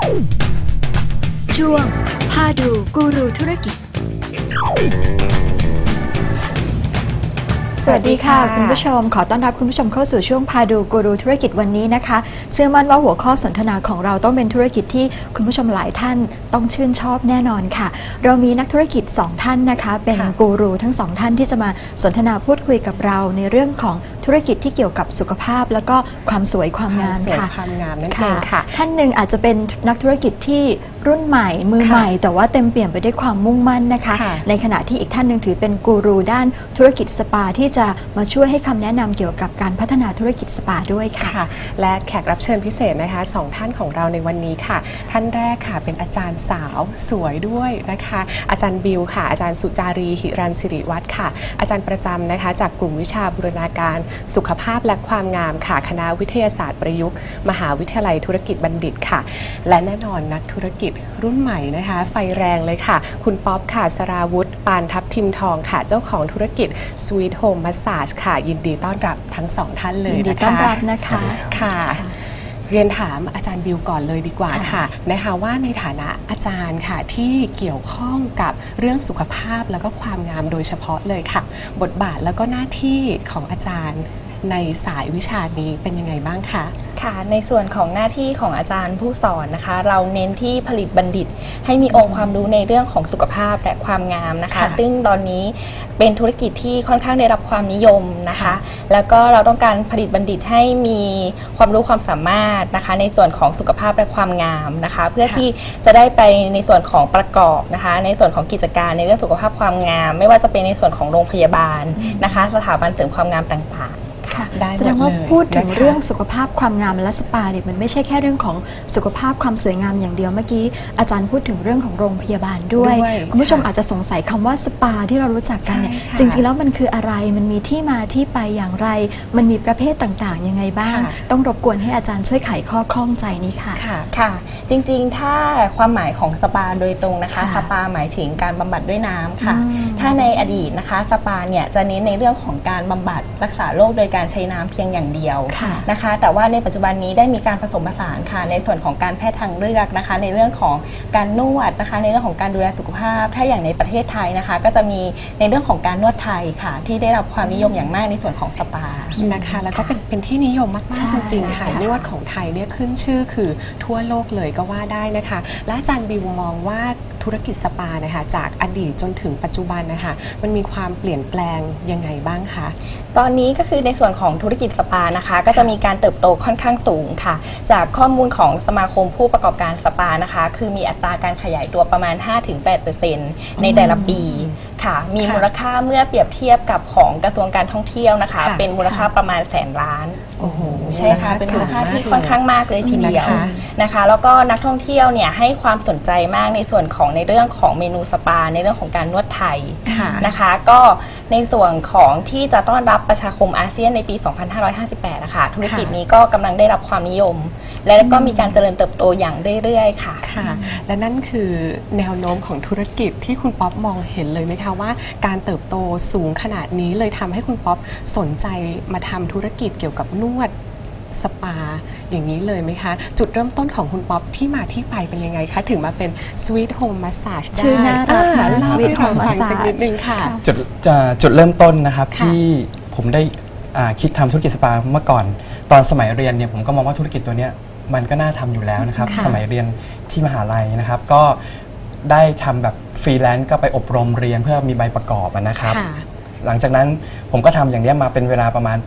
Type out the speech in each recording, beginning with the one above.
ช่วงพาดูกูรูธุรกิจสวัสดีค่ะคุณผู้ชมขอต้อนรับคุณผู้ชมเข้าสู่ช่วงพาดูกูรูธุรกิจวันนี้นะคะเชื่อมั่นว่าหัวข้อสนทนาของเราต้องเป็นธุรกิจที่คุณผู้ชมหลายท่านต้องชื่นชอบแน่นอนค่ะเรามีนักธุรกิจ2ท่านนะคะเป็นกูรูทั้ง2ท่านที่จะมาสนทนาพูดคุยกับเราในเรื่องของธุรกิจที่เกี่ยวกับสุขภาพแล้วก็ความสวยความงามค่ะความงามนั่นเองค่ะท่านหนึ่งอาจจะเป็นนักธุรกิจที่รุ่นใหม่มือใหม่แต่ว่าเต็มเปี่ยมไปด้วยความมุ่งมั่นนะคะในขณะที่อีกท่านหนึ่งถือเป็นกูรูด้านธุรกิจสปาที่จะมาช่วยให้คำแนะนำเกี่ยวกับการพัฒนาธุรกิจสปาด้วยค่ะและแขกรับเชิญพิเศษนะคะ2ท่านของเราในวันนี้ค่ะท่านแรกค่ะเป็นอาจารย์สาวสวยด้วยนะคะอาจารย์บิวค่ะอาจารย์สุจารีหิรัญศิริวัฒน์ค่ะอาจารย์ประจำนะคะจากกลุ่มวิชาบูรณาการสุขภาพและความงามค่ะคณะวิทยาศาสตร์ประยุกต์มหาวิทยาลัยธุรกิจบัณฑิตค่ะและแน่นอนนักธุรกิจรุ่นใหม่นะคะไฟแรงเลยค่ะคุณป๊อปค่ะสราวุธปานทับทิมทองค่ะเจ้าของธุรกิจ Sweet Home Massage ค่ะยินดีต้อนรับทั้ง2ท่านเลยนะคะยินดีต้อนรับนะคะค่ะเรียนถามอาจารย์บิวก่อนเลยดีกว่าค่ะนะคะว่าในฐานะอาจารย์ค่ะที่เกี่ยวข้องกับเรื่องสุขภาพแล้วก็ความงามโดยเฉพาะเลยค่ะบทบาทแล้วก็หน้าที่ของอาจารย์ในสายวิชานี้เป็นยังไงบ้างคะค่ะในส่วนของหน้าที่ของอาจารย์ผู้สอนนะคะเราเน้นที่ผลิตบัณฑิตให้มีองค์ความรู้ในเรื่องของสุขภาพและความงามนะคะซึ่งตอนนี้เป็นธุรกิจที่ค่อนข้างได้รับความนิยมนะคะแล้วก็เราต้องการผลิตบัณฑิตให้มีความรู้ความสามารถนะคะในส่วนของสุขภาพและความงามนะคะเพื่อที่จะได้ไปในส่วนของประกอบนะคะในส่วนของกิจการในเรื่องสุขภาพความงามไม่ว่าจะเป็นในส่วนของโรงพยาบาลนะคะสถาบันเสริมความงามต่างแสดงว่าพูดถึงเรื่องสุขภาพความงามและสปาเนี่ยมันไม่ใช่แค่เรื่องของสุขภาพความสวยงามอย่างเดียวเมื่อกี้อาจารย์พูดถึงเรื่องของโรงพยาบาลด้วยคุณผู้ชมอาจจะสงสัยคำว่าสปาที่เรารู้จักกันเนี่ยจริงๆแล้วมันคืออะไรมันมีที่มาที่ไปอย่างไรมันมีประเภทต่างๆยังไงบ้างต้องรบกวนให้อาจารย์ช่วยไขข้อคล่องใจนี้ค่ะค่ะจริงๆถ้าความหมายของสปาโดยตรงนะคะสปาหมายถึงการบำบัดด้วยน้ำค่ะถ้าในอดีตนะคะสปาเนี่ยจะเน้นในเรื่องของการบำบัดรักษาโรคโดยการใช้น้ำเพียงอย่างเดียวนะคะแต่ว่าในปัจจุบันนี้ได้มีการผสมผสานค่ะในส่วนของการแพทย์ทางเลือกนะคะในเรื่องของการนวดนะคะในเรื่องของการดูแลสุขภาพถ้าอย่างในประเทศไทยนะคะก็จะมีในเรื่องของการนวดไทยค่ะที่ได้รับความนิยมอย่างมากในส่วนของสปานะคะแล้วก็เป็นที่นิยมมากๆจริงๆค่ะนวดของไทยเนี่ยขึ้นชื่อคือทั่วโลกเลยก็ว่าได้นะคะและอาจารย์บิวมองว่าธุรกิจสปานะคะจากอดีตจนถึงปัจจุบันนะคะมันมีความเปลี่ยนแปลงยังไงบ้างคะตอนนี้ก็คือในส่วนของธุรกิจสปานะคะก็จะมีการเติบโตค่อนข้างสูงค่ะจากข้อมูลของสมาคมผู้ประกอบการสปานะคะคือมีอัตราการขยายตัวประมาณ 5-8% ในแต่ละปีค่ะมีมูลค่าเมื่อเปรียบเทียบกับของกระทรวงการท่องเที่ยวนะคะเป็นมูลค่าประมาณ100,000 ล้านใช่ค่ะเป็นมูลค่าที่ค่อนข้างมากเลยทีเดียวนะคะแล้วก็นักท่องเที่ยวเนี่ยให้ความสนใจมากในส่วนของในเรื่องของเมนูสปาในเรื่องของการนวดไทยนะคะก็ในส่วนของที่จะต้อนรับประชาคมอาเซียนในปี 2558 นะคะธุรกิจนี้ก็กำลังได้รับความนิยมและก็มีการเจริญเติบโตอย่างเรื่อยๆค่ะและนั่นคือแนวโน้มของธุรกิจที่คุณป๊อปมองเห็นเลยไหมคะว่าการเติบโตสูงขนาดนี้เลยทำให้คุณป๊อปสนใจมาทำธุรกิจเกี่ยวกับนวดสปาอย่างนี้เลยไหมคะจุดเริ่มต้นของคุณป๊อปที่มาที่ไปเป็นยังไงคะถึงมาเป็น Sweet Home Massage ได้ชื่อน่ารัก Sweet Home Massage นิดนึงค่ะจุดเริ่มต้นนะครับที่ผมได้คิดทำธุรกิจสปาเมื่อก่อนตอนสมัยเรียนเนี่ยผมก็มองว่าธุรกิจตัวเนี้ยมันก็น่าทำอยู่แล้วนะครับสมัยเรียนที่มหาลัยนะครับก็ได้ทำแบบฟรีแลนซ์ก็ไปอบรมเรียนเพื่อมีใบประกอบนะครับหลังจากนั้นผมก็ทำอย่างนี้มาเป็นเวลาประมาณ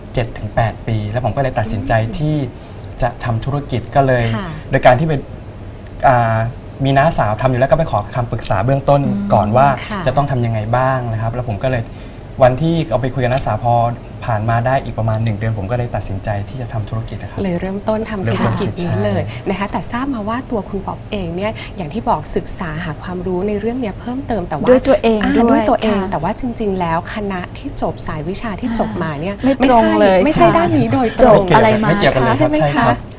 7-8 ปีแล้วผมก็เลยตัดสินใจที่จะทำธุรกิจก็เลยโดยการที่ไปมีน้าสาวทำอยู่แล้วก็ไปขอคำปรึกษาเบื้องต้นก่อนว่าจะต้องทำยังไงบ้างนะครับแล้วผมก็เลยวันที่เอาไปคุยกับน้าสาวพอผ่านมาได้อีกประมาณ1 เดือนผมก็ได้ตัดสินใจที่จะทำธุรกิจนะครับเลยเริ่มต้นทำธุรกิจนี้เลยนะคะแต่ทราบมาว่าตัวคุณป๊อปเองเนี่ยอย่างที่บอกศึกษาหาความรู้ในเรื่องนี้เพิ่มเติมแต่ว่าด้วยตัวเองแต่ว่าจริงๆแล้วคณะที่จบสายวิชาที่จบมาเนี่ยไม่ตรงเลยไม่ใช่ด้านนี้โดยตรงอะไรมาไม่เกี่ยวกันเลยใช่ไหมคะจ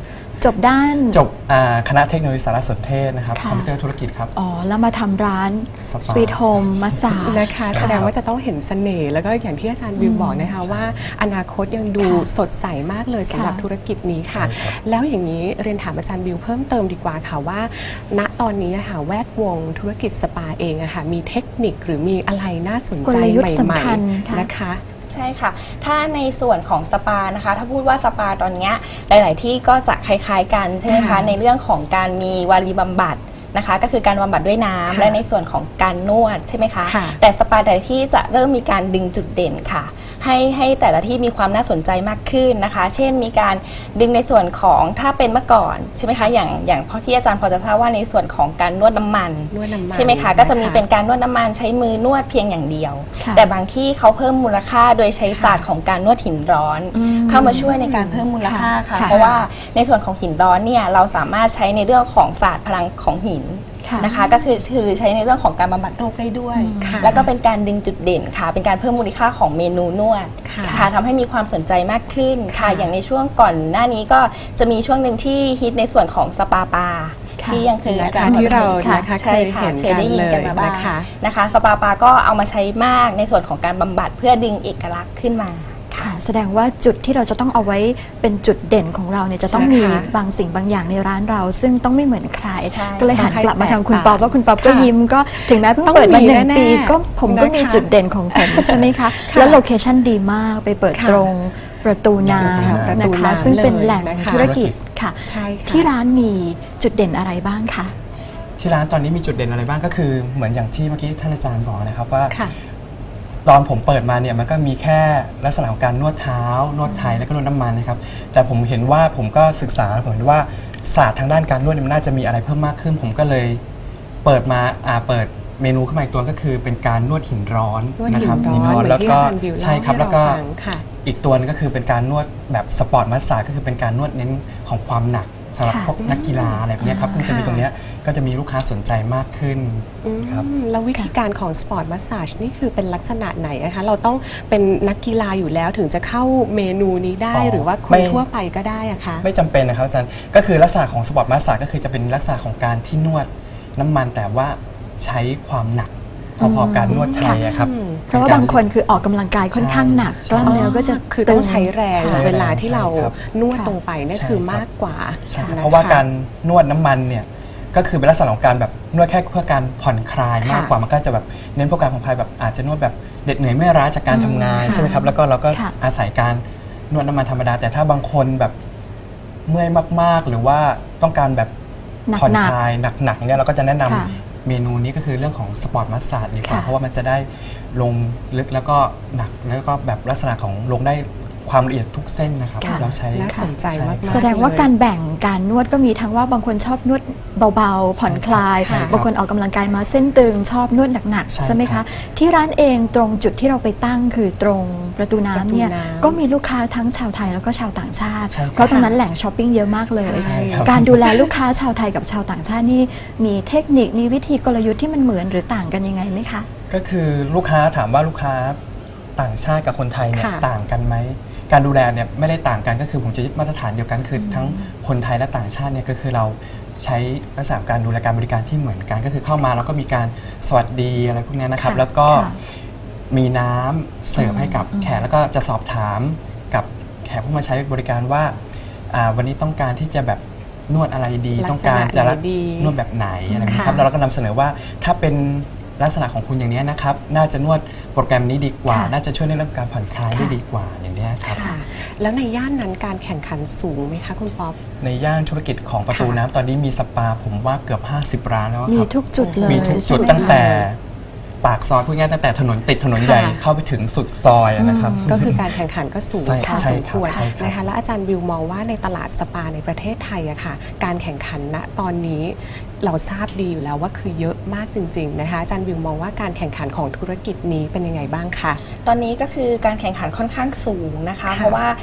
จบด้านจบคณะเทคโนโลยีสารสนเทศนะครับค่ะคอมพิวเตอร์ธุรกิจครับอ๋อแล้วมาทำร้านสปา Sweet Home Massage นะคะใช่แสดงว่าจะต้องเห็นเสน่ห์แล้วก็อย่างที่อาจารย์วิวบอกนะคะว่าอนาคตยังดูค่ะสดใสมากเลยสำหรับค่ะธุรกิจนี้ค่ะใช่ครับแล้วอย่างนี้เรียนถามอาจารย์วิวเพิ่มเติมดีกว่าค่ะว่า ณตอนนี้อะค่ะแวดวงธุรกิจสปาเองอะค่ะมีเทคนิคหรือมีอะไรน่าสนกใจลยุทธ์ใหม่สำคัญค่ะๆนะคะใช่ค่ะ ถ้าในส่วนของสปานะคะ ถ้าพูดว่าสปาตอนเนี้ยหลาย ๆ ที่ก็จะคล้าย ๆ กันใช่ไหมคะค่ะในเรื่องของการมีวารีบำบัดนะคะ ก็คือการบำบัดด้วยน้ำค่ะและในส่วนของการนวดใช่ไหมคะค่ะแต่สปาแต่ละที่จะเริ่มมีการดึงจุดเด่นค่ะ ให้แต่ละที่มีความน่าสนใจมากขึ้นนะคะ เช่นมีการดึงในส่วนของถ้าเป็นเมื่อก่อนใช่ไหมคะอย่างพอที่อาจารย์พอจะทราบว่าในส่วนของการนวดน้ำมันนวดน้ำมันใช่ไหมคะก็จะมีนะคะเป็นการนวดน้ำมันใช้มือนวดเพียงอย่างเดียวค่ะแต่บางที่เขาเพิ่มมูลค่าโดยใช้ศาสตร์ของการนวดหินร้อนอืมเข้ามาช่วยในการเพิ่มมูลค่าค่ะค่ะเพราะว่าในส่วนของหินร้อนเนี่ยเราสามารถใช้ในเรื่องของศาสตร์พลังของหินค่ะนะคะก็คือใช้ในเรื่องของการบำบัดโรคได้ด้วยค่ะแล้วก็เป็นการดึงจุดเด่นค่ะ เป็นการเพิ่มมูลค่าของเมนูนวดค่ะค่ะทำให้มีความสนใจมากขึ้นค่ะค่ะอย่างในช่วงก่อนหน้านี้ก็จะมีช่วงหนึ่งที่ฮิตในส่วนของสปาปาค่ะที่ยังคือนะอาคะจารย์ที่เราค่ะนะคะใช่ค่ะเคเคยยเห็นได้ยินกักัน นเลยมาบ้างนะคะนะคะสปาปาก็เอามาใช้มากในส่วนของการบำบัดเพื่อดึงเอกลักษณ์ขึ้นมาค่ะแสดงว่าจุดที่เราจะต้องเอาไว้เป็นจุดเด่นของเราเนี่ยจะต้องใช่มีค่ะบางสิ่งบางอย่างในร้านเรา ซึ่งต้องไม่เหมือนใครใช่ก็เลยหันกลับมาทางคุณต้องให้ป๊อปว่าคุณป๊อปก็ค่ะยิ้มก็ถึงแม้เพิ่งต้องเปิดมามี 1 แน่ๆปีก็ผมก็มีนะคะจุดเด่นของผมใช่ไหมคะ แล้วโลเคชั่นดีมากไปเปิดค่ะตรงประตูน้ประำตูนะคะน้ำซึ่งเป็นเลยแหล่งนะคะธุรกิจค่ะใช่ค่ะที่ร้านมีจุดเด่นอะไรบ้างคะที่ร้านตอนนี้มีจุดเด่นอะไรบ้างก็คือเหมือนอย่างที่เมื่อกี้ท่านอาจารย์บอกนะครับว่าค่ะตอนผมเปิดมาเนี่ยมันก็มีแค่ลักษณะของการนวดเท้านวดไทยแล้วก็นวดน้ำมันนะครับแต่ผมเห็นว่าผมก็ศึกษาผมเห็นว่าศาสตร์ทางด้านการนวดเนี่ยมันน่าจะมีอะไรเพิ่มมากขึ้น ผมก็เลยเปิดมาเปิดเมนูขึ้นมาอีกตัวก็คือเป็นการนวดหินร้อนนวดหินะนครับร้อนเหมือนแล้วที่ก็อาจารย์วิวเล่าใช่ครับให้แล้วก็เราฟังค่ะอีกตัวนึงก็คือเป็นการนวดแบบสปอร์ตมัสสาจก็คือเป็นการนวดเน้นของความหนักสำหรับค่ะพวกนักกีฬาอะไรแบบเนี้ยครับค่ะซึ่งจะมีตรงเนี้ยก็จะมีลูกค้าสนใจมากขึ้นครับแล้ววิธีการของสปอร์ตมัสซาจนี่คือเป็นลักษณะไหนนะคะเราต้องเป็นนักกีฬาอยู่แล้วถึงจะเข้าเมนูนี้ได้อ๋อหรือว่าคไม่นทั่วไปก็ได้อะคะไม่จำเป็นนะครับอาจารย์ก็คือลักษณะของสปอร์ตมัสสาจก็คือจะเป็นลักษณะของการที่นวดน้ำมันแต่ว่าใช้ความหนักพอๆการนวดไทยอะครับเพราะว่าบางคนคือออกกำลังกายค่อนข้างหนักใช่กล้ามเนื้อก็จะคือต้องใช้แรงใช้แรงเวลาที่เราใช่ครับนวดลงไปเนี่ยใช่คือครับมากกว่าใช่นคเพราะว่าการนวดน้ำมันเนี่ยก็คือเป็นลักษณะของการแบบนวดแค่เพื่อการผ่อนคลายมากกว่ามันก็จะแบบเน้นพวกการผ่อนคลายแบบอาจจะนวดแบบเหน็ดเหนื่อยเมื่อยล้าจากการทำงานค่ะใช่ไหมครับแล้วก็เราก็ค่ะอาศัยการนวดน้ำมันธรรมดา แต่ถ้าบางคนแบบเมื่อยมากๆ หรือว่าต้องการแบบหนักๆผ่อนคลายหนักๆเนี่ยเราก็จะแนะนำค่ะเมนูนี้ก็คือเรื่องของสปอร์ตมัสสาจดีกว่าค่ะเพราะว่ามันจะได้ลงลึกแล้วก็หนักแล้วก็แบบลักษณะของลงได้ความละเอียดทุกเส้นนะครับค่ะเราใช้น่าสนใจมากๆแสดงว่าเลยการแบ่งการนวดก็มีทั้งว่าบางคนชอบนวดเบาๆ ผ่อนคลายใช่ครับบางคนออกกำลังกายมาเส้นตึงชอบนวดหนักใช่ๆใช่ไหมครัคะบที่ร้านเองตรงจุดที่เราไปตั้งคือตรงประตูน้ำเนี่ยประตูน้ำก็มีลูกค้าทั้งชาวไทยแล้วก็ชาวต่างชาติใช่ครับเพราะตรงนั้นแหล่งช้อปปิ้งเยอะมากเลยใช่ครับการดูแลลูกค้าชาวไทยกับชาวต่างชาตินี่มีเทคนิคมีวิธีกลยุทธ์ที่มันเหมือนหรือต่างกันยังไงไหมคะก็คือลูกค้าถามว่าลูกค้าต่างชาติกับคนไทยเนี่ยค่ะต่างกันไหมการดูแลเนี่ยไม่ได้ต่างกันก็คือผมจะยึดมาตรฐานเดียวกันคือทั้งคนไทยและต่างชาติเนี่ยก็คือเราใช้ลักษณะการดูแลการบริการที่เหมือนกันก็คือเข้ามาแล้วก็มีการสวัสดีอะไรพวกเนี้ยนะครับค่ะแล้วก็ค่ะมีน้ำเสิร์ฟให้กับแขกแล้วก็จะสอบถามกับแขกผู้มาใช้บริการว่าวันนี้ต้องการที่จะแบบนวดอะไรดีลักษณะต้องการจะไหนดีนวดแบบไหนอะไรอย่างนี้ยครับค่ะแล้วเราก็นำเสนอว่าถ้าเป็นลักษณะของคุณอย่างนี้นะครับ น่าจะนวดโปรแกรมนี้ดีกว่าค่ะน่าจะช่วยในเรื่องการผ่อนคลายได้ดีกว่าอย่างนี้ยครับค่ะ แล้วในย่านนั้นการแข่งขันสูงไหมคะคุณป๊อปในย่านธุรกิจของประตูค่ะน้ำตอนนี้มีสปาผมว่าเกือบ 50 ร้านแล้วอะมีครับทุกจุดเลยมีทุกจุดใช่ไหมตั้งแต่คะปากซอยพูดง่ายๆตั้งแต่ถนนติดถนนใหญ่ค่ะเข้าไปถึงสุดซอยอะนะครับก็คือการแข่งขันก็สูงใช่พอใช่สมคครับ วรใช่ครับนะคะและอาจารย์วิวมองว่าในตลาดสปาในประเทศไทยอะค่ะการแข่งขันณตอนนี้เราทราบดีอยู่แล้วว่าคือเยอะมากจริงๆนะคะอาจารย์วิวมองว่าการแข่งขันของธุรกิจนี้เป็นยังไงบ้างคะตอนนี้ก็คือการแข่งขันค่อนข้างสูงนะคะค่ะเพราะว่า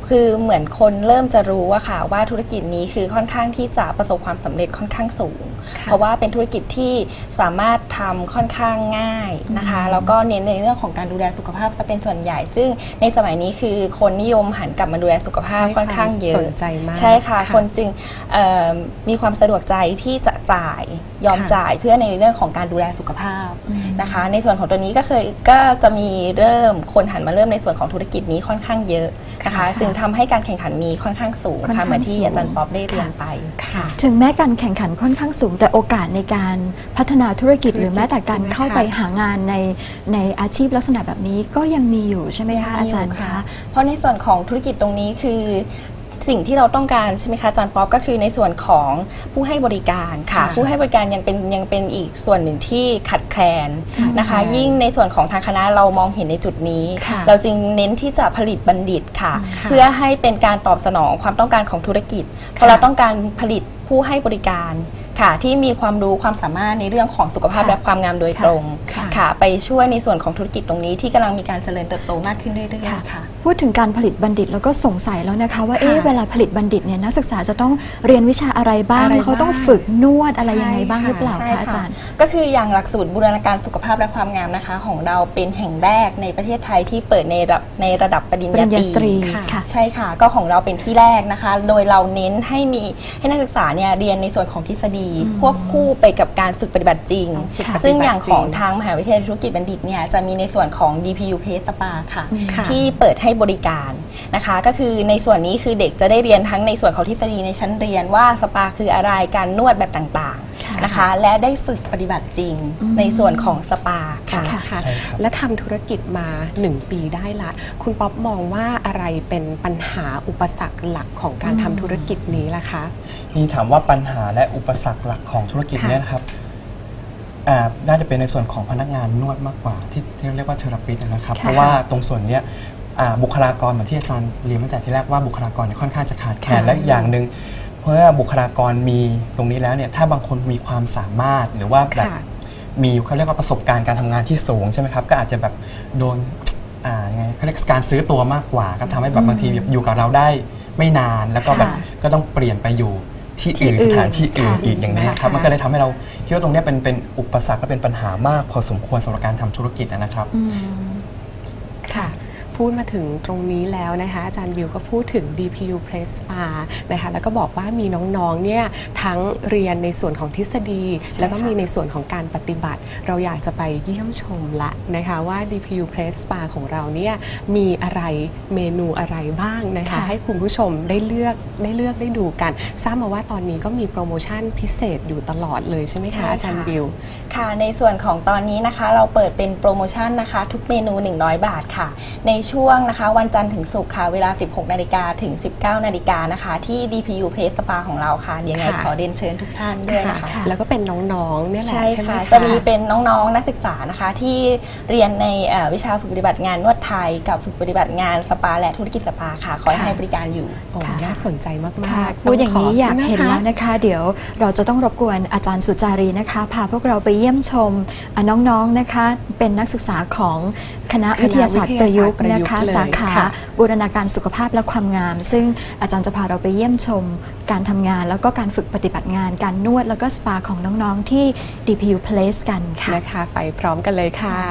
คือเหมือนคนเริ่มจะรู้ว่าค่ะว่าธุรกิจนี้คือค่อนข้างที่จะประสบความสำเร็จค่อนข้างสูงเพราะว่าเป็นธุรกิจที่สามารถทำค่อนข้างง่ายนะคะแล้วก็เน้นในเรื่องของการดูแลสุขภาพจะเป็นส่วนใหญ่ซึ่งในสมัยนี้คือคนนิยมหันกลับมาดูแลสุขภาพค่อนข้างเยอะสนใจมากใช่ค่ะคนจึงมีความสะดวกใจที่จะจ่ายยอมจ่ายเพื่อในเรื่องของการดูแลสุขภาพนะคะในส่วนของตัวนี้ก็จะมีเริ่มคนหันมาเริ่มในส่วนของธุรกิจนี้ค่อนข้างเยอะนะคะจึงทำให้การแข่งขันมีค่อนข้างสูงค่ะเหมือนที่อาจารย์ป๊อปได้เรียนไปค่ะถึงแม้การแข่งขันค่อนข้างสูงแต่โอกาสในการพัฒนาธุรกิจหรือแม้แต่การเข้าไปหางานในอาชีพลักษณะแบบนี้ก็ยังมีอยู่ใช่ไหมคะอาจารย์คะเพราะในส่วนของธุรกิจตรงนี้คือสิ่งที่เราต้องการใช่ไหมคะอาจารย์ป๊อปก็คือในส่วนของผู้ให้บริการค่ะผู้ให้บริการยังเป็นอีกส่วนหนึ่งที่ขาดแคลนนะคะยิ่งในส่วนของทางคณะเรามองเห็นในจุดนี้เราจึงเน้นที่จะผลิตบัณฑิตค่ะเพื่อให้เป็นการตอบสนองความต้องการของธุรกิจเพราะเราต้องการผลิตผู้ให้บริการค่ะที่มีความรู้ความสามารถในเรื่องของสุขภาพและความงามโดยตรงค่ะไปช่วยในส่วนของธุรกิจตรงนี้ที่กำลังมีการเจริญเติบโตมากขึ้นเรื่อยๆค่ะพูดถึงการผลิตบัณฑิตแล้วก็สงสัยแล้วนะคะว่าเวลาผลิตบัณฑิตเนี่ยนักศึกษาจะต้องเรียนวิชาอะไรบ้างเขาต้องฝึกนวดอะไรยังไงบ้างหรือเปล่าคะอาจารย์ก็คืออย่างหลักสูตรบูรณาการสุขภาพและความงามนะคะของเราเป็นแห่งแรกในประเทศไทยที่เปิดในระดับปริญญาตรีใช่ค่ะก็ของเราเป็นที่แรกนะคะโดยเราเน้นให้นักศึกษาเนี่ยเรียนในส่วนของทฤษฎีควบคู่ไปกับการฝึกปฏิบัติจริงซึ่งอย่างของทางมหาวิทยาลัยธุรกิจบัณฑิตเนี่ยจะมีในส่วนของ DPU Place Spa ค่ะที่เปิดให้บริการนะคะก็คือในส่วนนี้คือเด็กจะได้เรียนทั้งในส่วนของทฤษฎีในชั้นเรียนว่าสปาคืออะไรการนวดแบบต่างๆนะคะและได้ฝึกปฏิบัติจริงในส่วนของสปาค่ะและทำธุรกิจมา1 ปีได้ละคุณป๊อปมองว่าอะไรเป็นปัญหาอุปสรรคหลักของการทำธุรกิจนี้ล่ะคะนี่ถามว่าปัญหาและอุปสรรคหลักของธุรกิจนี้นะครับน่าจะเป็นในส่วนของพนักงานนวดมากกว่าที่เรียกว่าเทอราปิสต์นะครับเพราะว่าตรงส่วนนี้บุคลากรเหมือนที่อาจารย์เรียนตั้งแต่ที่แรกว่าบุคลากรค่อนข้างจะขาดแคลนและอย่างหนึ่งเพราะว่าบุคลากรมีตรงนี้แล้วเนี่ยถ้าบางคนมีความสามารถหรือว่าแบบมีเขาเรียกว่าประสบการณ์การทำงานที่สูงใช่ไหมครับก็อาจจะแบบโดนยังไงเขาเรียกการซื้อตัวมากกว่าก็ทำให้แบบบางทีอยู่กับเราได้ไม่นานแล้วก็แบบก็ต้องเปลี่ยนไปอยู่ที่อื่นสถานที่อื่นอีกอย่างนี้ครับมันก็เลยทำให้เราคิดว่าตรงนี้เป็นอุปสรรคและเป็นปัญหามากพอสมควรสำหรับการทำธุรกิจนะครับค่ะพูดมาถึงตรงนี้แล้วนะคะอาจารย์บิวก็พูดถึง DPU Place Spa นะคะแล้วก็บอกว่ามีน้องๆเนี่ยทั้งเรียนในส่วนของทฤษฎีแล้วก็มีในส่วนของการปฏิบัติเราอยากจะไปเยี่ยมชมละนะคะว่า DPU Place Spa ของเราเนี่ยมีอะไรเมนูอะไรบ้างนะคะให้คุณผู้ชมได้เลือกได้ดูกันทราบมาว่าตอนนี้ก็มีโปรโมชั่นพิเศษอยู่ตลอดเลยใช่ไหมคะอาจารย์บิวค่ะในส่วนของตอนนี้นะคะเราเปิดเป็นโปรโมชั่นนะคะทุกเมนู100 บาทค่ะในช่วงนะคะวันจันทร์ถึงศุกร์ค่ะเวลา 16 นาฬิกาถึง 19 นาฬิกานะคะที่ DPU Place Spa ของเราค่ะยังไงขอเรียนเชิญทุกท่านด้วยนะคะแล้วก็เป็นน้องๆเนี่ยแหละใช่ไหมคะจะมีเป็นน้องๆนักศึกษานะคะที่เรียนในวิชาฝึกปฏิบัติงานนวดไทยกับฝึกปฏิบัติงานสปาและธุรกิจสปาค่ะคอยให้บริการอยู่น่าสนใจมากๆพูดอย่างนี้อยากเห็นแล้วนะคะเดี๋ยวเราจะต้องรบกวนอาจารย์สุจารีนะคะพาพวกเราไปเยี่ยมชมน้องๆนะคะเป็นนักศึกษาของคณะวิทยาศาสตร์ประยุกต์นะคะสาขาบูรณาการสุขภาพและความงามซึ่งอาจารย์จะพาเราไปเยี่ยมชมการทำงานแล้วก็การฝึกปฏิบัติงานการนวดแล้วก็สปาของน้องๆที่ DPU Place กันค่ะนะคะไปพร้อมกันเลยค่ะ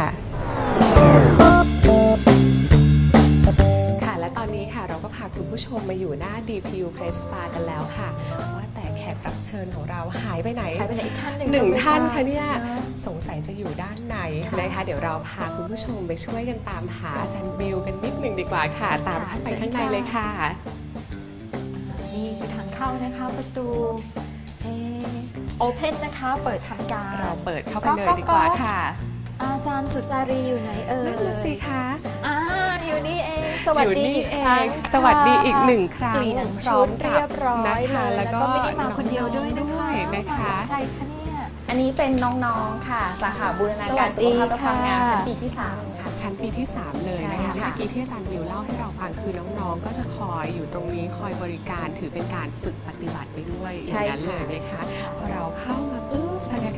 และตอนนี้ค่ะเราก็พาคุณผู้ชมมาอยู่หน้า DPU Place Spa กันแล้วค่ะว่าแต่แขกรับเชิญของเราหายไปไหนอีกท่านหนึ่งท่านค่ะเนี่ยสงสัยจะอยู่ด้านในนะคะเดี๋ยวเราพาคุณผู้ชมไปช่วยกันตามหาอาจารย์บิวกันนิดหนึ่งดีกว่าค่ะตามไปข้างในเลยค่ะนี่คือทางเข้านะคะประตูโอเพนนะคะเปิดทำการเราเปิดเข้าไปเลยดีกว่าค่ะอาจารย์สุจารีอยู่ไหนนั่นสิคะอยู่นี่เองสวัสดีอีกครั้งสวัสดีอีก1 ครั้งพร้อมเรียบร้อยเลยแล้วก็ไม่ได้มาคนเดียวด้วยนะคะใครคะเนี่ยอันนี้เป็นน้องๆค่ะสาขาบูรณาการสุขภาพและความงามชั้นปีที่3ค่ะชั้นปีที่3เลยนะคะเมื่อกี้ที่อาจารย์บิวเล่าให้เราฟังคือน้องๆก็จะคอยอยู่ตรงนี้คอยบริการถือเป็นการฝึกปฏิบัติไปด้วยอย่างนั้นเลยนะคะพอเราเข้ามาปุ๊บบรรยากาศ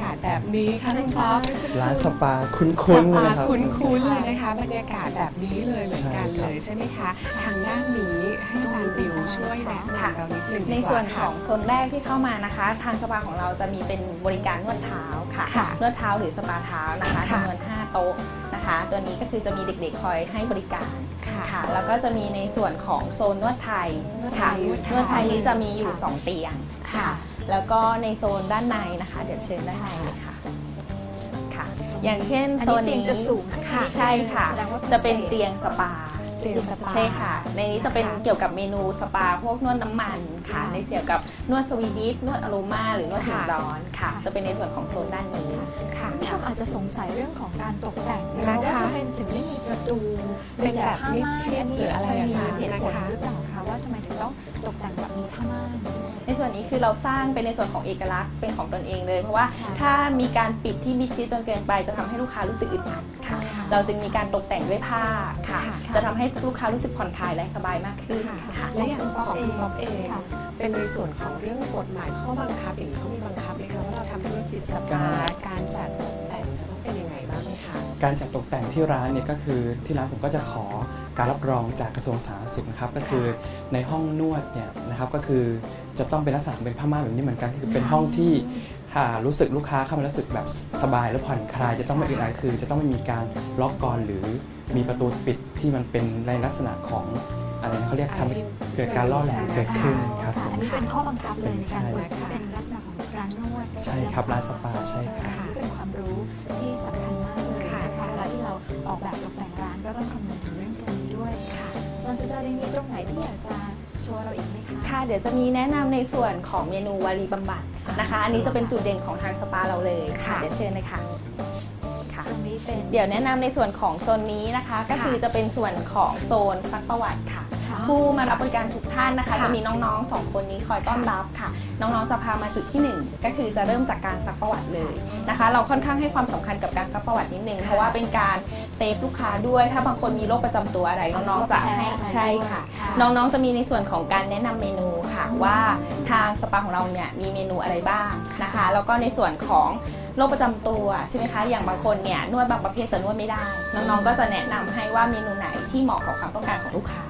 าศแบบนี้ค่ะน้องป๊อปร้านสปาคุ้นๆเลยนะครับคุ้นๆเลยนะคะบรรยากาศแบบนี้เลยเหมือนกันเลยใช่ไหมคะทางด้านนี้ให้อาจารย์บิวช่วยแนะนำเรานิดนึงในส่วนของโซนแรกที่เข้ามานะคะ ทางสปาของเราจะมีเป็นบริการนวดเท้าค่ะค่ะนวดเท้าหรือสปาเท้านะคะค่ะจำนวน5 โต๊ะนะคะ ตัวนี้ก็คือจะมีเด็กๆคอยให้บริการค่ะแล้วก็จะมีในส่วนของโซนนวดไทยค่ะ นวดไทยนี้จะมีอยู่2 เตียงค่ะ แล้วก็ในโซนด้านในนะคะ เดี๋ยวเชิญด้านในเลยค่ะค่ะ อย่างเช่นโซนนี้อันนี้เตียงจะสูงขึ้นค่ะใช่ค่ะแสดงว่าพิเศษจะเป็นเตียงสปาเตียงสปาใช่ค่ะ ในนี้จะเป็นเกี่ยวกับเมนูสปาพวกนวดน้ำมันค่ะ ในเกี่ยวกับนวดสวีดิชนวดอโรมาหรือนวดผิวร้อนค่ะ จะเป็นในส่วนของโซนด้านนี้ค่ะคุณผู้ชมอาจจะสงสัยเรื่องของการตกแต่งนะคะว่าทำไมถึงไม่มีประตูเป็นแบบผ้ามิดม่านชิดนนี้หรืออะไรอย่างนั้นมีเหตุผลนะคะหรือเปล่าคะว่าทำไมถึงต้องตกแต่งแบบมีผ้าม่านในส่วนนี้คือเราสร้างเป็นในส่วนของเอกลักษณ์เป็นของตนเองเลย เพราะว่าค่ะถ้ามีการปิดที่มิดชิดจนเกินไปจะทำให้ลูกค้ารู้สึกอึดอัดค่ะค่ะเราจึงมีการตกแต่งด้วยผ้าค่ะค่ะจะทำให้ลูกค้ารู้สึกผ่อนคลายและสบายมากขึ้นค่ะและอย่างของคุณป๊อปเองค่ะเป็นในส่วนของเรื่องกฎหมายข้อบังคับอย่างนี้เขามีบังคับไหมคะว่าเราทำธุรกิจสปาการจัดตกแต่งจะต้องเป็นยังไงบ้างไหมคะการจัดตกแต่งที่ร้านเนี่ยก็คือที่ร้านผมก็จะขอการรับรองจากกระทรวงสาธารณสุขนะครับก็คือในห้องนวดเนี่ยนะครับก็คือจะต้องเป็นลักษณะเป็นผ้าม่านแบบนี้เหมือนกันคือเป็นห้องที่รู้สึกลูกค้าเข้ามารู้สึกแบบสบายและผ่อนคลายจะต้องไม่อึดอัดคือจะต้องไม่มีการล็อกกลอนหรือมีประตูปิดที่มันเป็นในลักษณะของอะไรนะเขาเรียกทำให้เกิดการล่อแหลมเกิดขึ้นครับผมอันนี้เป็นข้อบังคับเลยในการเปิดใช่ที่เป็นลักษณะของร้านนวดใช่ครับร้านสปาใช่ครับค่ะนี่เป็นความรู้ที่สำคัญมากเลยนะคะเวลาที่เราออกแบบตกแต่งร้านก็ต้องคำนึงถึงเรื่องตรงนี้ด้วยค่ะอาจารย์สุจารีมีตรงไหนที่อยากจะโชว์เราอีกไหมคะค่ะ เดี๋ยวจะมีแนะนำในส่วนของเมนูวารีบำบัดนะคะ อันนี้จะเป็นจุดเด่นของทางสปาเราเลยค่ะ เดี๋ยวเชิญเลยค่ะค่ะตรงนี้เป็นเดี๋ยวแนะนำในส่วนของโซนนี้นะคะ ก็คือจะเป็นส่วนของโซนซักประวัติค่ะค่ะผู้มารับบริการทุกท่านนะคะค่ะจะมีน้องๆ2 คนนี้คอยต้อนรับค่ะ น้องๆจะพามาจุดที่ 1 ก็คือจะเริ่มจากการซักประวัติเลยนะคะ เราค่อนข้างให้ความสำคัญกับการซักประวัตินิดนึง เพราะว่าเป็นการเซฟลูกค้าด้วย ถ้าบางคนมีโรคประจำตัวอะไรน้องๆจะให้ใช่ค่ะ น้องๆจะมีในส่วนของการแนะนำเมนูค่ะว่าทางสปาของเราเนี่ยมีเมนูอะไรบ้างนะคะ แล้วก็ในส่วนของโรคประจำตัวใช่ไหมคะ อย่างบางคนเนี่ยนวดบางประเภทจะนวดไม่ได้ น้องๆก็จะแนะนำให้ว่าเมนูไหนที่เหมาะกับความต้องการของลูกค้า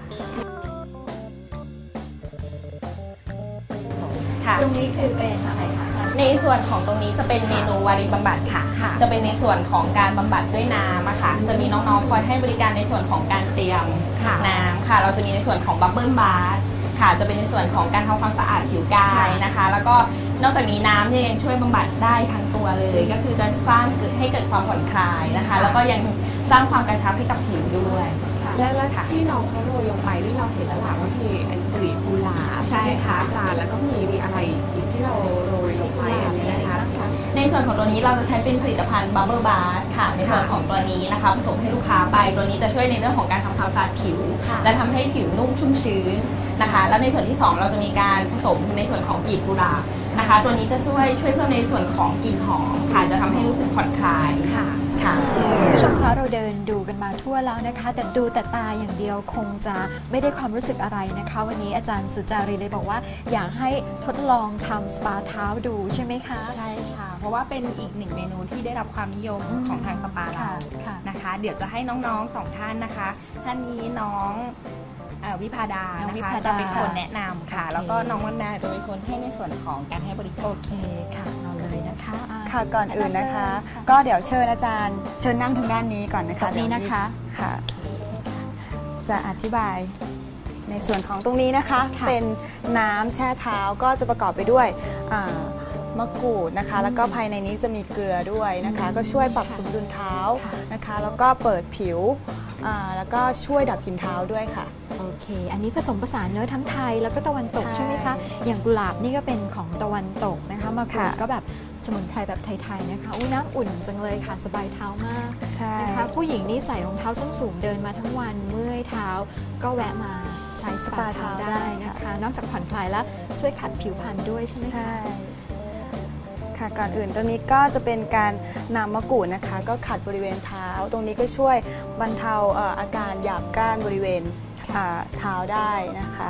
ค่ะตรงนี้คือเป็นอะไรคะอาจารย์ในส่วนของตรงนี้จะเป็นเมนูวารีบำบัดค่ะ จะเป็นในส่วนของการบำบัดด้วยน้ำอะค่ะ จะมีน้องๆคอยให้บริการในส่วนของการเตรียมน้ำค่ะ เราจะมีในส่วนของบับเบิ้ลบาร์ค่ะ จะเป็นในส่วนของการทำความสะอาดผิวกายนะคะ แล้วก็นอกจากนี้น้ำเนี่ยยังช่วยบำบัดได้ทั้งตัวเลย ก็คือจะสร้างให้เกิดความผ่อนคลายนะคะ แล้วก็ยังสร้างความกระชับให้กับผิวด้วยและที่น้องเขาโรยลงไปที่เราเห็นแล้วล่ะว่ามีอันกลีบกุหลาบใช่ค่ะอาจารย์แล้วก็มีอะไรอีกที่เราโรยลงไปอันนี้นะคะในส่วนของตัวนี้เราจะใช้เป็นผลิตภัณฑ์ Bubble Bath ค่ะ ในส่วนของตัวนี้นะคะผสมให้ลูกค้าไป ตัวนี้จะช่วยในเรื่องของการทำความสะอาดผิว และทำให้ผิวนุ่มชุ่มชื้นนะคะ แล้วในส่วนที่ 2 เราจะมีการผสมในส่วนของกลีบกุหลาบนะคะ ตัวนี้จะช่วยเพิ่มในส่วนของกลิ่นหอมค่ะ จะทำให้รู้สึกผ่อนคลายค่ะคุณผู้ชมคะเราเดินดูกันมาทั่วแล้วนะคะ แต่ดูแต่ตาอย่างเดียวคงจะไม่ได้ความรู้สึกอะไรนะคะ วันนี้อาจารย์สุจารีเลยบอกว่าอยากให้ทดลองทำสปาเท้าดูใช่ไหมคะใช่ค่ะ เพราะว่าเป็นอีกหนึ่งเมนูที่ได้รับความนิยมของทางสปาเราค่ะนะคะ เดี๋ยวจะให้น้องๆ2 ท่านนะคะ ท่านนี้น้องวิภาดาน้องนะวิคะภาดาจะเป็นคนแนะนำค่ะโอเคแล้วก็น้องวันนาจะเป็นคนให้ในส่วนของการให้บริการโอเคค่ะเอาเลยนะคะอ่าค่ะก่อนอื่นนะคะแำก็เดี๋ยวเชิญอาจารย์เชิญนั่งทางด้านนี้ก่อนนะคะแบบนี้นะคะค่ะ จะอธิบายในส่วนของตรงนี้นะคะค่ะเป็นน้ำแช่เท้าก็จะประกอบไปด้วยมะกรูดนะคะ แล้วก็ภายในนี้จะมีเกลือด้วยนะคะ ก็ช่วยปรับสมดุลเท้านะคะ แล้วก็เปิดผิวแล้วก็ช่วยดับกลิ่นเท้าด้วยค่ะโอเค อันนี้ผสมผสานเนื้อทั้งไทยแล้วก็ตะวันตกใช่ใช่ไหมคะ อย่างกุหลาบนี่ก็เป็นของตะวันตกนะคะมะกรูดค่ะก็แบบสมุนไพรแบบไทยๆนะคะอุ้ยน้ำอุ่นจังเลยค่ะสบายเท้ามากใช่นะคะผู้หญิงนี่ใส่รองเท้าส้นสูงเดินมาทั้งวันเมื่อยเท้า ก็แวะมาใช้สปาเท้าได้นะคะ นอกจากผ่อนคลายแล้วช่วยขัดผิวพรรณด้วยใช่ไหมคะใช่ค่ะก่อนอื่นตรงนี้ก็จะเป็นการนำมะกรูดนะคะ ก็ขัดบริเวณเท้า ตรงนี้ก็ช่วยบรรเทาอาการหยาบก้านบริเวณเท้าได้นะคะ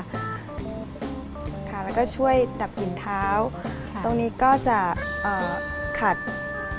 ค่ะแล้วก็ช่วยดับกลิ่นเท้าค่ะตรงนี้ก็จะขัด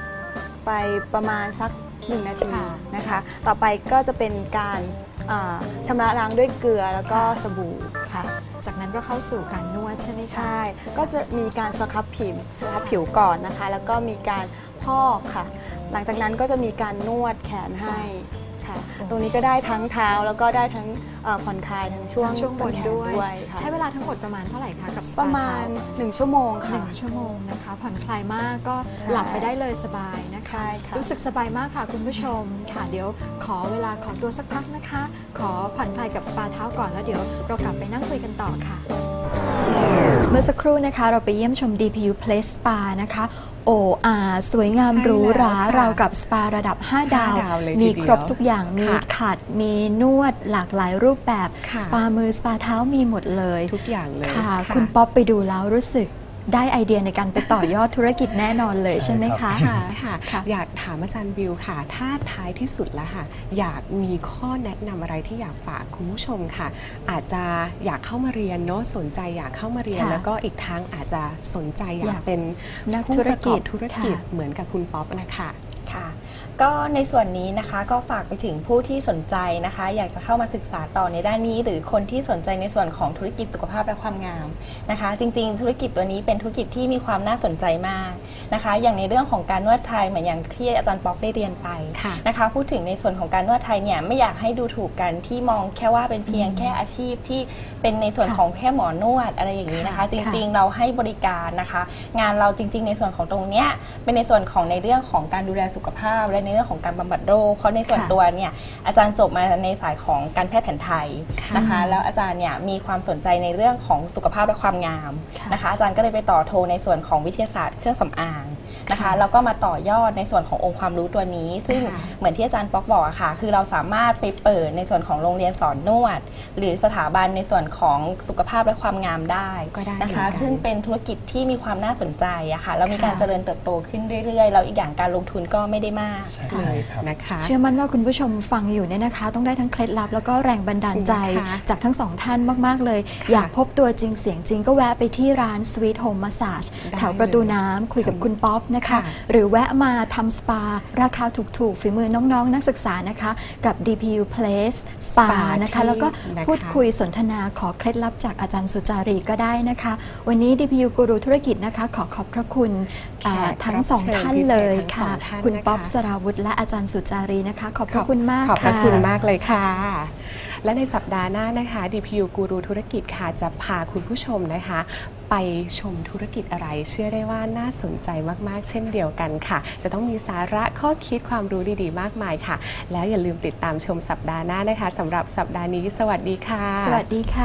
ไปประมาณสัก1 นาทีค่ะนะคะ ต่อไปก็จะเป็นการชำระล้างด้วยเกลือแล้วก็สบู่ค่ะจากนั้นก็เข้าสู่การนวดใช่ไหมคะใช่ ก็จะมีการสครับผิวก่อนนะคะ แล้วก็มีการพอกค่ะ หลังจากนั้นก็จะมีการนวดแขนให้ค่ะ ตรงนี้ก็ได้ทั้งเท้าแล้วก็ได้ทั้งผ่อนคลายทั้งช่วงช่วงบนแขนด้วยค่ะใช้เวลาทั้งหมดประมาณเท่าไหร่คะกับสปปาระมาณเท้า 1 ชั่วโมงหค่ะนึ่งชั่วโมงนะคะ ผ่อนคลายมากก็ใช่หลับไปได้เลยสบายนะคะใช่ค่ะรู้สึกสบายมากค่ะคุณผู้ชมค่ะเดี๋ยวขอเวลาขอตัวสักพักนะคะ ขอผ่อนคลายกับสปาเท้าก่อนแล้วเดี๋ยวเรากลับไปนั่งคุยกันต่อค่ะ เมื่อสักครู่นะคะเราไปเยี่ยมชม DPU Place Spa นะคะสวยงามใช่หรูหราแล้วค่ะราวกับสปาระดับ 5 ดาว 5 ดาวเลยมีทีเดียวครบทุกอย่างมีค่ะขัดมีนวดหลากหลายรูปแบบค่ะสปามือสปาเท้ามีหมดเลยทุกอย่างเลยค่ะ คุณป๊อปไปดูแล้วรู้สึกได้ไอเดียในการไปต่อยอดธุรกิจแน่นอนเลยใช่ใช่ไหมครัคะบค่ะค่ะค่ะอยากถามอาจารย์บิวค่ะ ถ้าท้ายที่สุดแล้วค่ะ อยากมีข้อแนะนำอะไรที่อยากฝากคุณผู้ชมค่ะ อาจจะอยากเข้ามาเรียนเนาะสนใจอยากเข้ามาเรียนค่ะแล้วก็อีกทางอาจจะสนใจอยาก กอายเป็นนักผู้ธุรประกกิอจบธุรกิจค่ะเหมือนกับคุณป๊อปนะคะค่ะก็ในส่วนนี้นะคะก็ฝากไปถึงผู้ที่สนใจนะคะ อยากจะเข้ามาศึกษาต่อในด้านนี้ หรือคนที่สนใจในส่วนของธุรกิจสุขภาพและความงามนะคะ จริงๆ ธุรกิจตัวนี้เป็นธุรกิจที่มีความน่าสนใจมากนะคะ อย่างในเรื่องของการนวดไทยเหมือนอย่างที่อาจารย์ป๊อกได้เรียนไปค่ะนะคะ พูดถึงในส่วนของการนวดไทยเนี่ยไม่อยากให้ดูถูกกันที่มองแค่ว่าเป็นเพียงแค่อาชีพที่เป็นในส่วนของแค่หมอนวดอะไรอย่างนี้นะคะ จริงๆ เราให้บริการนะคะ งานเราจริง ๆ ในส่วนของตรงเนี้ยเป็นในส่วนของในเรื่องของการดูแลสุขภาพและในเรื่องของการบำบัดโรคเพราะในส่วนค่ะตัวเนี่ยอาจารย์จบมาในสายของการแพทย์แผนไทยนะคะ แล้วอาจารย์เนี่ยมีความสนใจในเรื่องของสุขภาพและความงามค่ะนะคะ อาจารย์ก็เลยไปต่อโทในส่วนของวิทยาศาสตร์เครื่องสำอางนะคะค่ะแล้วก็มาต่อยอดในส่วนขององค์ความรู้ตัวนี้ ซึ่งค่ะเหมือนที่อาจารย์ป๊อกบอกอะค่ะ คือเราสามารถไปเปิดในส่วนของโรงเรียนสอนนวด หรือสถาบันในส่วนของสุขภาพและความงามได้ก็ได้นะคะเหมือนกันซึ่งเป็นธุรกิจที่มีความน่าสนใจอะค่ะแล้วมีการค่ะเจริญเติบโตขึ้นเรื่อยๆแล้วอีกอย่างการลงทุนก็ไม่ได้มากใช่ครับนะคะเชื่อมั่นว่าคุณผู้ชมฟังอยู่เนี่ยนะคะ ต้องได้ทั้งเคล็ดลับแล้วก็แรงบันดาลใจนะคะจากทั้งสองท่านมาก ๆ เลย อยากพบตัวจริงเสียงจริงก็แวะไปที่ร้าน Sweet Home Massage ได้แถวประตูน้ำคุยกับคุณป๊อปนะคะค่ะหรือแวะมาทำสปาราคาถูก ๆ ฝีมือน้อง ๆ นักศึกษานะคะ กับ DPU Place Spa นะคะ แล้วก็พูดคุยสนทนาขอเคล็ดลับจากอาจารย์สุจารีก็ได้นะคะ วันนี้ DPU กูรูธุรกิจนะคะ ขอบพระคุณทั้งสองท่านเลยค่ะ คุณป๊อปสราวุธและอาจารย์สุจารีนะคะ ขอบพระคุณมากขอบพระค่ะคุณมากเลยค่ะ และในสัปดาห์หน้านะคะ DPU กูรูธุรกิจค่ะจะพาคุณผู้ชมนะคะ ไปชมธุรกิจอะไร เชื่อได้ว่าน่าสนใจมากๆ เช่นเดียวกันค่ะ จะต้องมีสาระข้อคิดความรู้ดีๆ มากมายค่ะ แล้วอย่าลืมติดตามชมสัปดาห์หน้านะคะสำหรับสัปดาห์นี้สวัสดีค่ะสวัสดีค่ะ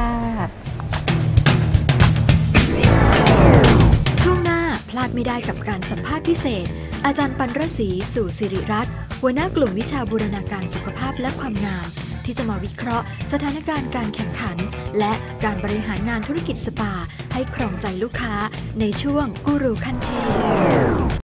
ช่วงหน้าพลาดไม่ได้กับการสัมภาษณ์พิเศษ อาจารย์ปันรศรีสู่สิริรัตน์หัวหน้ากลุ่มวิชาบูรณาการสุขภาพและความงาม ที่จะมาวิเคราะห์สถานการณ์การแข่งขัน และการบริหารงานธุรกิจสปาให้ครองใจลูกค้าในช่วงกูรูขั้นเทพ